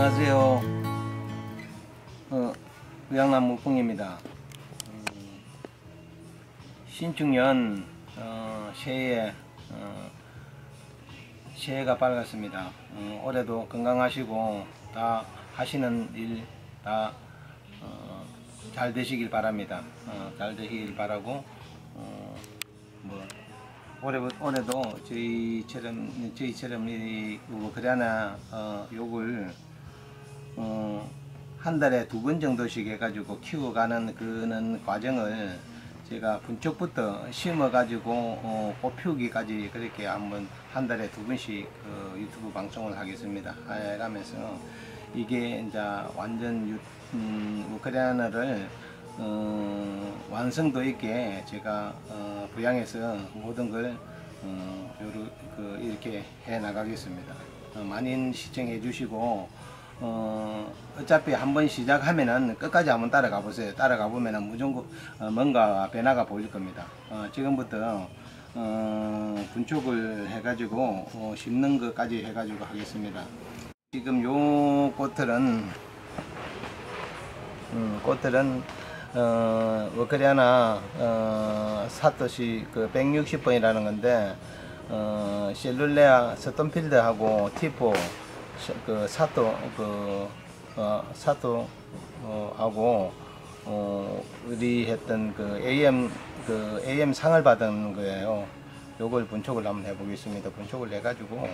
안녕하세요. 의왕남 무풍입니다. 신축년 새해가 밝았습니다. 올해도 건강하시고 다 하시는 일 다 잘 되시길 바랍니다. 잘 되시길 바라고 올해도 저희처럼 이 우크라이나 욕을 한 달에 2번 정도씩 해가지고 키워가는 그런 과정을 제가 bun쪽부터 심어가지고 꽃피우기까지 그렇게 한번 한 달에 2번씩 유튜브 방송을 하겠습니다. 하면서 이게 이제 완전 우크라이나를 완성도 있게 제가 부양해서 모든 걸 이렇게 해 나가겠습니다. 많이 시청해 주시고 어차피 한번 시작하면은 끝까지 한번 따라가 보세요. 따라가 보면은 무조건 뭔가 변화가 보일 겁니다. 지금부터 분촉을 해가지고 심는 것까지 해가지고 하겠습니다. 지금 요 꽃들은 우크라이나 사토시 160번이라는 건데 셀룰레아 스톤필드하고 티포 사토하고 우리 했던 AM 상을 받은 거예요. 요걸 분촉을 한번 해보겠습니다. 분촉을 해가지고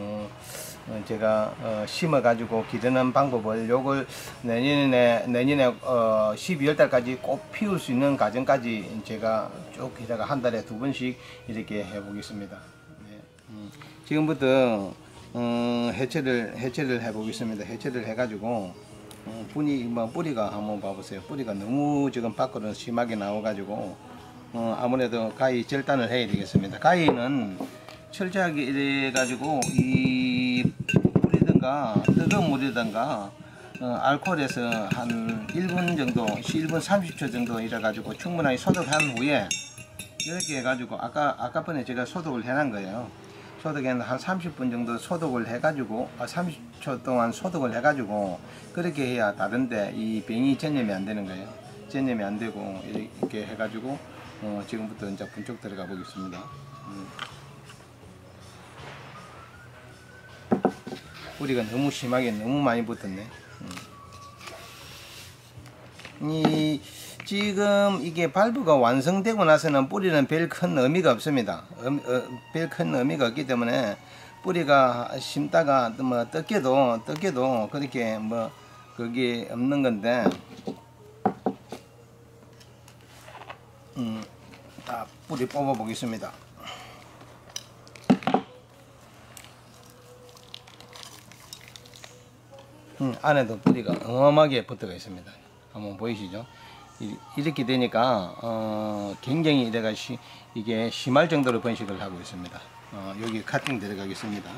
제가 심어가지고 기르는 방법을 요걸 내년에 12월 달까지 꼭 피울 수 있는 과정까지 제가 쭉 기다가 한 달에 2번씩 이렇게 해보겠습니다. 네. 지금부터 해체를 해보겠습니다. 해체를 해가지고 뿌리가 한번 봐보세요. 뿌리가 너무 지금 밖으로 심하게 나와가지고 아무래도 가위 절단을 해야 되겠습니다. 가위는 철저하게 이래가지고 이 물이든가 뜨거운 물이든가 알코올에서 한 1분 정도 1분 30초 정도 이래가지고 충분하게 소독한 후에 이렇게 해가지고 아까 번에 제가 소독을 해놓은 거예요. 소독에는 한 30분 정도 소독을 해가지고 30초 동안 소독을 해가지고 그렇게 해야 다른데 이 병이 전염이 안 되는 거예요. 전염이 안 되고 이렇게 해가지고 지금부터 이제 분촉 들어가 보겠습니다. 뿌리가 너무 심하게 너무 많이 붙었네. 지금 이게 발부가 완성되고 나서는 뿌리는 별 큰 의미가 없습니다. 별 큰 의미가 없기 때문에 뿌리가 심다가 뭐 뜯겨도 그렇게 뭐 그게 없는 건데 다 뿌리 뽑아 보겠습니다. 안에도 뿌리가 어마어마하게 붙어가 있습니다. 한번 보이시죠? 이렇게 되니까 굉장히 이게 심할 정도로 번식을 하고 있습니다. 여기 카팅 들어가겠습니다.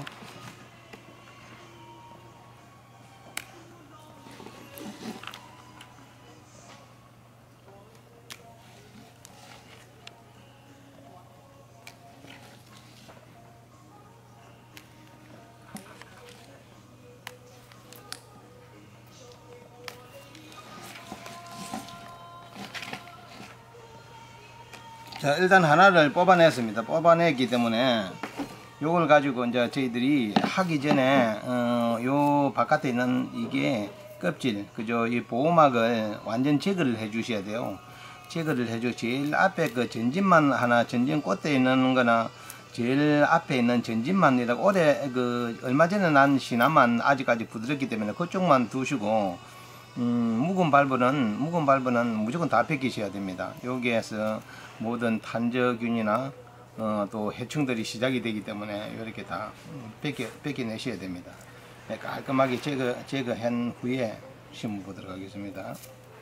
자, 일단 하나를 뽑아냈습니다. 뽑아냈기 때문에 요걸 가지고 이제 저희들이 하기 전에 요 바깥에 있는 이게 껍질 그죠? 이 보호막을 완전 제거를 해 주셔야 돼요. 제거를 해줘. 제일 앞에 그 전진만 하나 전진 꽃대 있는 거나 제일 앞에 있는 전진만이라고 올해 얼마 전에 난 시나만 아직까지 부드럽기 때문에 그쪽만 두시고 묵은 발부는 무조건 다 벗기셔야 됩니다. 여기에서 모든 탄저균이나 또 해충들이 시작이 되기 때문에 이렇게 다 벗겨내셔야 됩니다. 네, 깔끔하게 제거한 후에 심어 보도록 하겠습니다.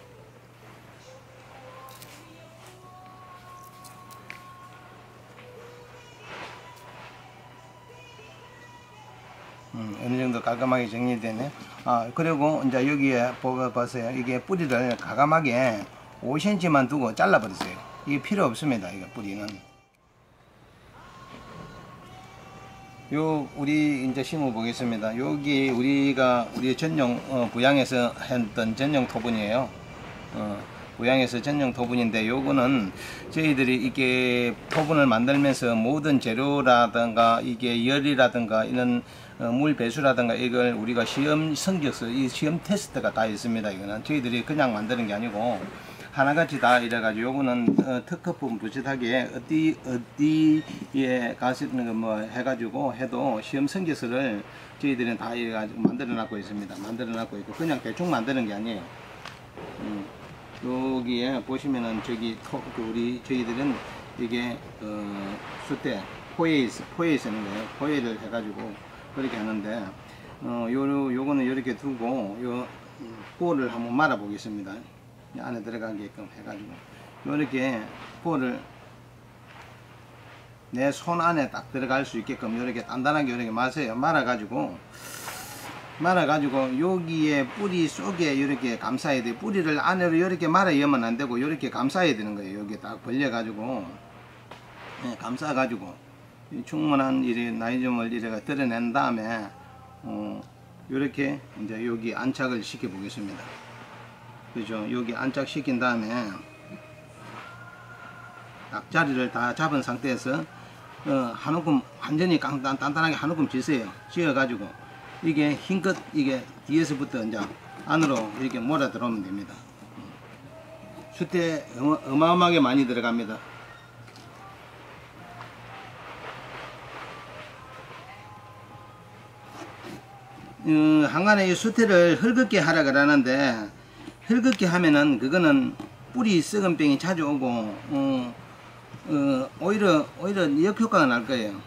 어느 정도 깔끔하게 정리되네. 그리고 이제 여기에 보세요. 이게 뿌리를 가감하게 5cm만 두고 잘라 버리세요. 이게 필요 없습니다. 이거 뿌리는 요 우리 이제 심어 보겠습니다. 여기 우리 전용 부양에서 했던 전용 토분이에요. 부양에서 전용 토분인데 요거는 저희들이 이게 토분을 만들면서 모든 재료라든가 이게 열이라든가 이런 물 배수라든가 이걸 우리가 시험 성적서 이 시험 테스트가 다 있습니다. 이거는 저희들이 그냥 만드는 게 아니고 하나같이 다 이래가지고 요거는 특허품 부실하게 어디에 가시는 뭐 해가지고 해도 시험 성적서를 저희들은 다 이래가지고 만들어 놨고 있습니다. 만들어 놨고 있고 그냥 대충 만드는 게 아니에요. 여기에 보시면은 저기 저희들은 이게 수대 포에 쓰는 거예요. 포에를 해가지고 그렇게 하는데 요거는 이렇게 두고 요 포를 한번 말아 보겠습니다. 안에 들어가게끔 해가지고 요렇게 포를 내 손 안에 딱 들어갈 수 있게끔 이렇게 단단하게 이렇게 말아가지고 여기에 뿌리 속에 이렇게 감싸야 돼. 뿌리를 안으로 이렇게 말아 여면 안 되고 이렇게 감싸야 되는 거예요. 여기 딱 벌려가지고 감싸가지고 충분한 나이점을 이렇게 드러낸 다음에 이렇게 이제 여기 안착을 시켜 보겠습니다. 그죠? 여기 안착시킨 다음에 앞자리를 다 잡은 상태에서 한 움큼 완전히 단단하게 한 움큼 지어가지고 이게 힘껏 이게 뒤에서부터 이제 안으로 이렇게 몰아 들어오면 됩니다. 숯에 어마어마하게 많이 들어갑니다. 한간에 이 수태를 헐겁게 하라 그러는데 헐겁게 하면은 그거는 뿌리 썩은 병이 자주 오고 오히려 역효과가 날 거예요.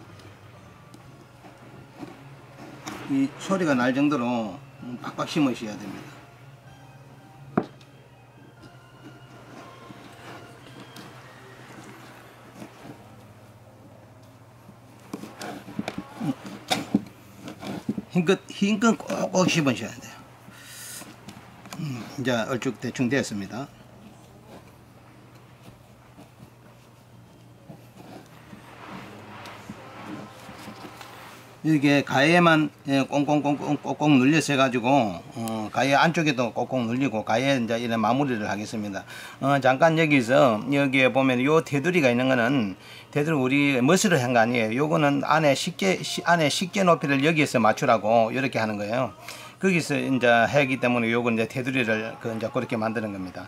이 소리가 날 정도로 빡빡 심으셔야 됩니다. 힘껏 꼭꼭 씹으셔야 돼요. 이제 얼쭉 대충 되었습니다. 이게 가해만 꽁꽁꽁꽁 꼭꼭 눌려서 해가지고 가해 안쪽에도 꼭꼭 눌리고 가해 이제 이런 마무리를 하겠습니다. 잠깐 여기에 보면 요 테두리가 있는 거는 테두리 우리 멋으로 한 거 아니에요. 요거는 안에 쉽게 높이를 여기에서 맞추라고 이렇게 하는 거예요. 거기서 이제 하기 때문에 요건 이제 테두리를 이제 그렇게 만드는 겁니다.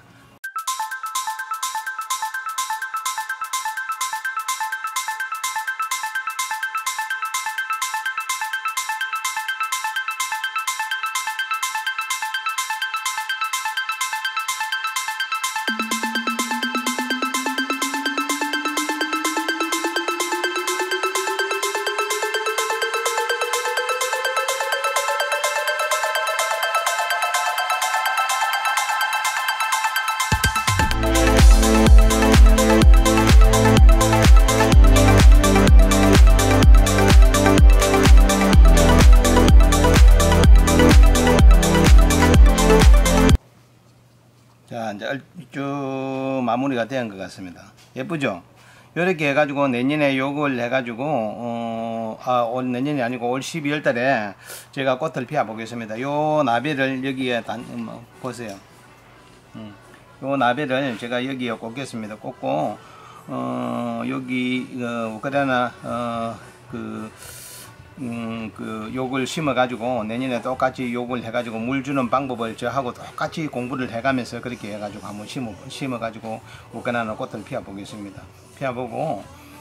자, 이제 쭉 마무리가 된 것 같습니다. 예쁘죠? 이렇게 해가지고 내년에 요걸 해가지고 올 내년이 아니고 올 12월 달에 제가 꽃을 피워 보겠습니다. 요 나비를 여기에 보세요. 요 나비를 제가 여기에 꽂겠습니다. 꽂고 여기 우크라이나 욕을 심어 가지고 내년에 똑같이 욕을 해 가지고 물 주는 방법을 저하고 똑같이 공부를 해 가면서 그렇게 해 가지고 한번 심어 가지고 우크라이나 꽃을 피워 보겠습니다. 피워 보고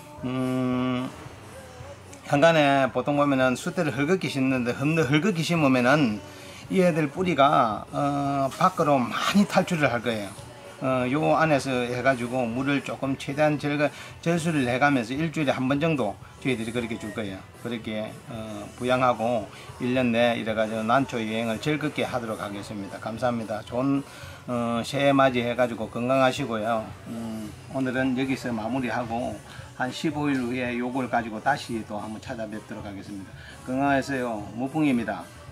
현관에 보통 보면은 숫대를 헐겁게 심는데 헐겁게 심으면은 이 애들 뿌리가 밖으로 많이 탈출을 할 거예요. 요 안에서 해가지고 물을 조금 최대한 절수를 해가면서 일주일에 한 번 정도 저희들이 그렇게 줄 거예요. 그렇게 부양하고 1년 내 이래가지고 난초 여행을 즐겁게 하도록 하겠습니다. 감사합니다. 좋은 새해 맞이 해가지고 건강하시고요. 오늘은 여기서 마무리하고 한 15일 후에 요걸 가지고 다시 또 한번 찾아뵙도록 하겠습니다. 건강하세요. 무풍입니다.